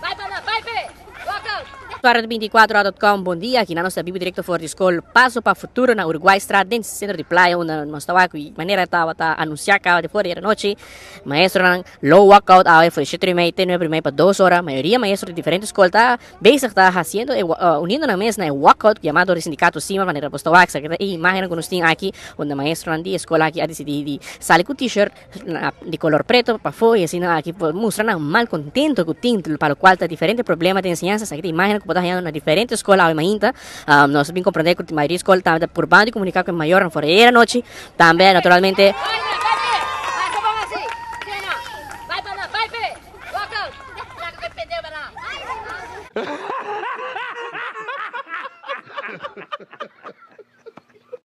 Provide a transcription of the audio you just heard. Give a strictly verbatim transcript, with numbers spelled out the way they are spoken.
vinte e quatro ponto com, bom dia, aqui na nossa Bíblia Direto for de Escola, passo para o futuro na Uruguai Estrada, dentro do centro de praia, onde nós estávamos aqui, maneira estava a anunciar que de fora era noite, maestro não, low workout, aí foi sete e meia, tem nove e meia para duas horas, a maioria maestro de diferentes escolas está, bem está fazendo, uh, unindo na mesa, né, workout, chamado de sindicato cima, maneira posto aqui, e imagina que nós temos aqui, onde maestro não, de escola aqui, a decidir de sair com t-shirt de color preto, para fora, e assim, aqui, mostrando mal contento com o tinto, para o qual está diferente problema de ensinança, aqui, imagina que está na diferente escola ainda, um, nós bem compreender que a maioria da escola está por bando de comunicar com o maior fora era noite, também naturalmente